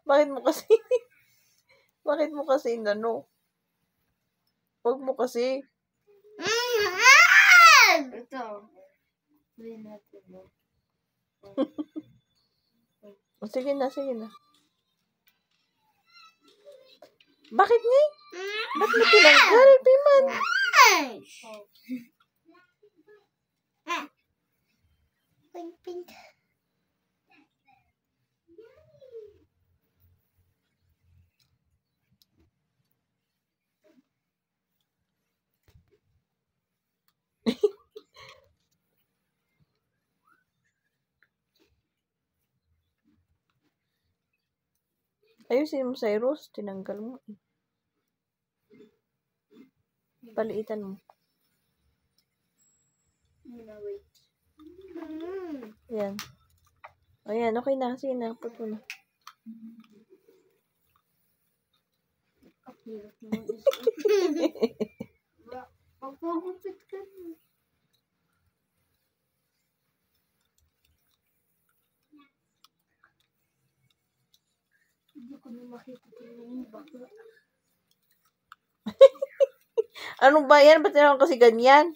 Bakit mo kasi? Bakit mo kasi inano? Huwag mo kasi. Ito. Gawin natin, no? Sige na, sige na. Bakit nga? Ba't mo tinanggal, Piman? Pink. Ayusin mo, Cyrus. Tinanggal mo. Paliitan mo. Wait. Ayan. Ayan, okay na. Sige na, put mo na. Magpagupit ka na. Hindi ko na makita yung bakla. Anong ba yan? Ba't naman kasi ganyan?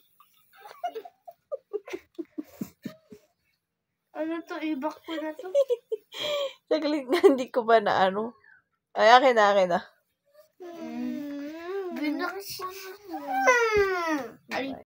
Ano to? Ibak ko na to. Saglit na, hindi ko ba na ano? Ay, akin na. Binak ko na.